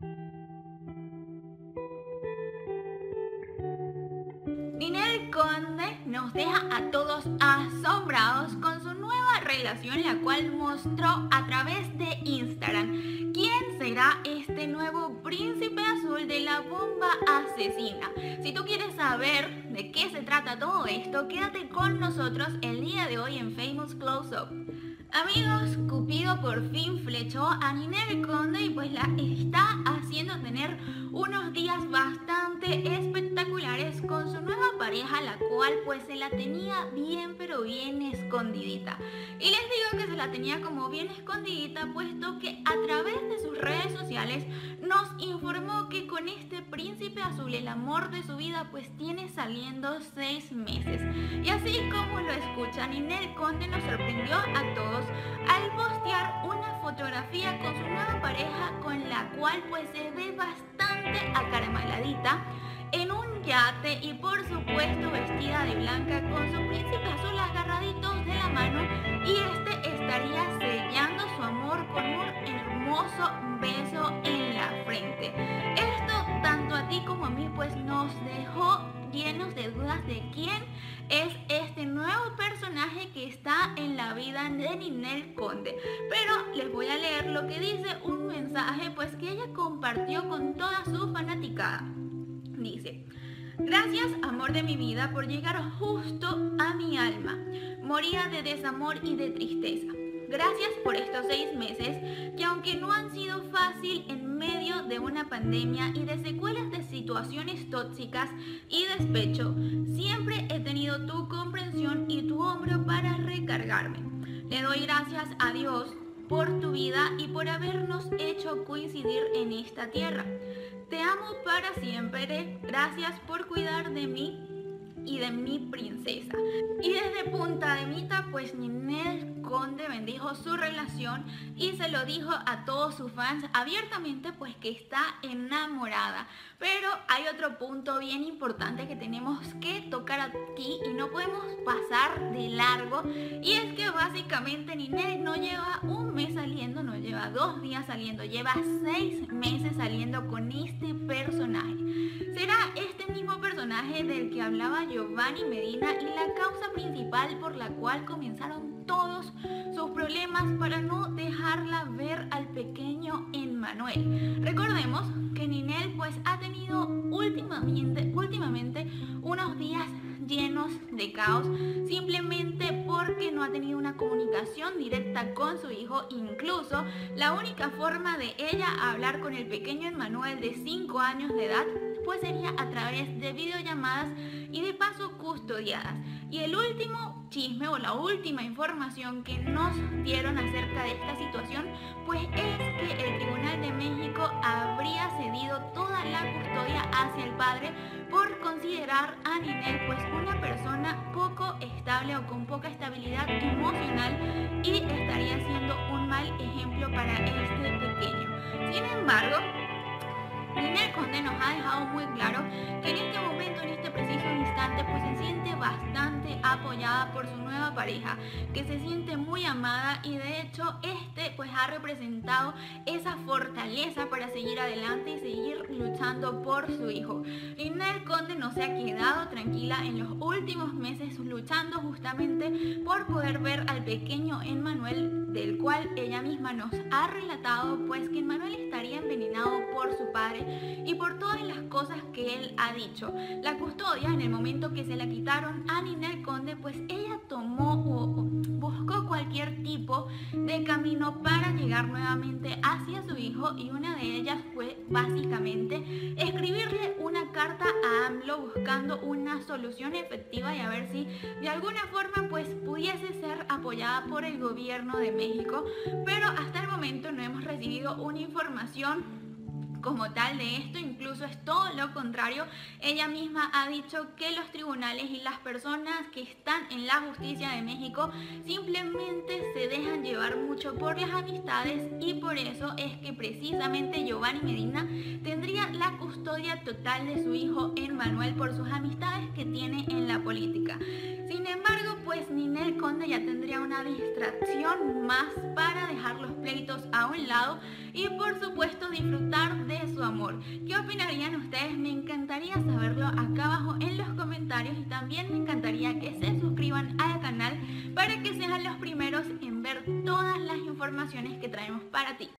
Ninel Conde nos deja a todos asombrados con su nueva relación, la cual mostró a través de Instagram. ¿Quién será este nuevo príncipe azul de la bomba asesina? Si tú quieres saber de qué se trata todo esto, quédate con nosotros el día de hoy en Famous Close Up. Amigos, Cupido por fin flechó a Ninel Conde y pues la está haciendo tener unos días bastante espectaculares con su nueva pareja, la cual pues se la tenía bien pero bien escondidita. Y les digo que se la tenía como bien escondidita puesto que a través de sus redes sociales nos informó que con este príncipe azul, el amor de su vida, pues tiene saliendo 6 meses. Y así como lo escuchan, Ninel Conde nos sorprendió a todos al postear una fotografía con su nueva pareja, con la cual pues se ve bastante acaramaladita en un yate y por supuesto vestida de blanca con su príncipe azul agarraditos de la mano, y este estaría sellando su amor con un hermoso beso en la frente. Esto tanto a ti como a mí pues nos dejó llenos de dudas de quién es este nuevo personaje que está en la vida de Ninel Conde. Pero les voy a leer lo que dice un mensaje pues que ella compartió con toda su fanaticada. Dice: gracias, amor de mi vida, por llegar justo a mi alma. Moría de desamor y de tristeza. Gracias por estos 6 meses que, aunque no han sido fácil en medio de una pandemia y de secuelas de situaciones tóxicas y despecho, siempre he tenido tu comprensión y tu hombro para recargarme. Le doy gracias a Dios por tu vida y por habernos hecho coincidir en esta tierra. Te amo para siempre. Gracias por cuidar de mí y de mi princesa. Y desde Punta de Mita pues Ninel Conde bendijo su relación y se lo dijo a todos sus fans abiertamente pues que está enamorada. Pero hay otro punto bien importante que tenemos que tocar aquí y no podemos pasar de largo, y es que básicamente Ninel no lleva un mes saliendo, no lleva 2 días saliendo, lleva 6 meses saliendo con este personaje. ¿Será este mismo personaje del que hablaba Giovanni Medina y la causa principal por la cual comenzaron todos sus problemas para no dejarla ver al pequeño Emmanuel? Recordemos que Ninel pues ha tenido últimamente unos días llenos de caos, simplemente porque no ha tenido una comunicación directa con su hijo. Incluso la única forma de ella hablar con el pequeño Emmanuel de 5 años de edad pues sería a través de videollamadas y de paso custodiadas. Y el último chisme o la última información que nos dieron acerca de esta situación pues es que el Tribunal de México habría cedido toda la custodia hacia el padre por considerar a Ninel pues una persona poco estable o con poca estabilidad emocional, y estaría siendo un mal ejemplo para este pequeño. Sin embargo, Ninel Conde nos ha dejado muy claro que en este momento, en este preciso instante, pues se siente bastante apoyada por su nueva pareja, que se siente muy amada, y de hecho pues ha representado esa fortaleza para seguir adelante y seguir luchando por su hijo. Ninel Conde no se ha quedado tranquila en los últimos meses luchando justamente por poder ver al pequeño Emmanuel, del cual ella misma nos ha relatado pues que Emmanuel estaría envenenado por su padre y por todas las cosas que él ha dicho. La custodia, en el momento que se la quitaron a Ninel Conde, pues ella tomó o buscó cualquier tipo de camino para llegar nuevamente hacia su hijo, y una de ellas fue básicamente escribirle una carta a AMLO buscando una solución efectiva y a ver si de alguna forma pues pudiese ser apoyada por el gobierno de México. Pero hasta el momento no hemos recibido una información como tal de esto, incluso es todo lo contrario. Ella misma ha dicho que los tribunales y las personas que están en la justicia de México simplemente se dejan llevar mucho por las amistades, y por eso es que precisamente Giovanni Medina tendría la custodia total de su hijo Emmanuel por sus amistades que tiene en la política. Sin embargo, pues Ninel Conde ya tendría una distracción más para dejar los pleitos a un lado y por supuesto disfrutar de su amor. ¿Qué opinarían ustedes? Me encantaría saberlo acá abajo en los comentarios y también me encantaría que se suscriban al canal para que sean los primeros en ver todas las informaciones que traemos para ti.